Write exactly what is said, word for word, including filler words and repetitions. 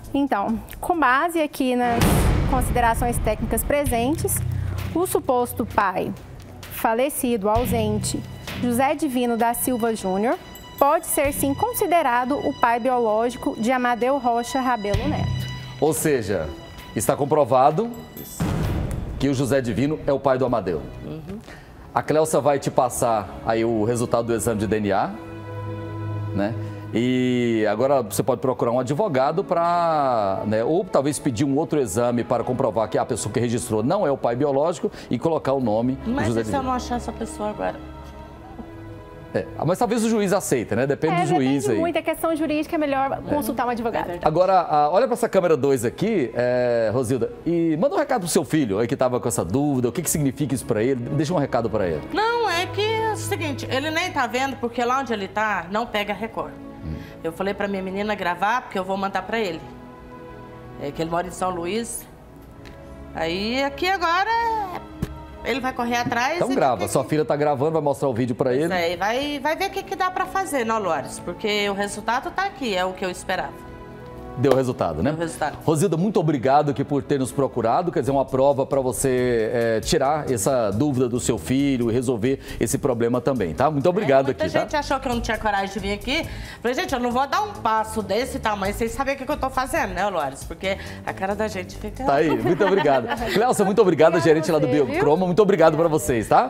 Então, com base aqui nas considerações técnicas presentes, o suposto pai falecido, ausente, José Divino da Silva Júnior, pode ser sim considerado o pai biológico de Amadeu Rocha Rabelo Neto. Ou seja, está comprovado que o José Divino é o pai do Amadeu. Uhum. A Cleusa vai te passar aí o resultado do exame de D N A, né? E agora você pode procurar um advogado para, né, ou talvez pedir um outro exame para comprovar que a pessoa que registrou não é o pai biológico e colocar o nome Mas José e se Divino. eu não achar essa pessoa agora? É, mas talvez o juiz aceita, né? Depende é, do juiz depende aí. muito, é questão jurídica, é melhor é. consultar um advogado. É Agora, a, olha para essa câmera dois aqui, é, Rosilda, e manda um recado pro seu filho aí que estava com essa dúvida, o que, que significa isso para ele, deixa um recado para ele. Não, é que é o seguinte, ele nem tá vendo porque lá onde ele tá não pega Record. Hum. Eu falei para minha menina gravar porque eu vou mandar para ele. É que ele mora em São Luís. Aí aqui agora ele vai correr atrás. Então grava, sua filha tá gravando, vai mostrar o vídeo para ele. É, vai, vai ver o que, que dá para fazer, não, Lores? Porque o resultado tá aqui, é o que eu esperava. Deu resultado, né? Deu resultado. Rosilda, muito obrigado aqui por ter nos procurado, quer dizer, uma prova para você é, tirar essa dúvida do seu filho e resolver esse problema também, tá? Muito obrigado é, muita aqui, gente tá? achou que eu não tinha coragem de vir aqui. Falei, gente, eu não vou dar um passo desse tamanho sem saber o que, que eu tô fazendo, né, Lores? Porque a cara da gente fica... Tá aí, muito obrigado. Cleusa, muito obrigada, gerente lá do Biocroma, muito obrigado para vocês, tá?